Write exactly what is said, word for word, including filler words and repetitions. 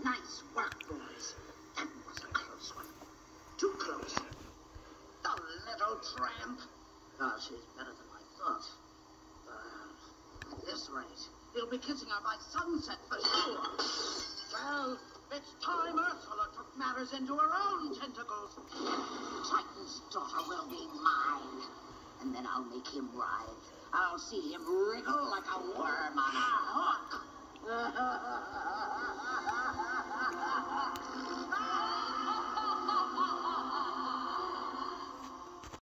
Nice work, boys. That was a close one. Too close. The little tramp. Oh, she's better than I thought. Uh, at this rate, he'll be kissing her by sunset for sure. Well, it's time Ursula took matters into her own tentacles. Titan's daughter will be mine. And then I'll make him writhe. I'll see him wriggle like a worm.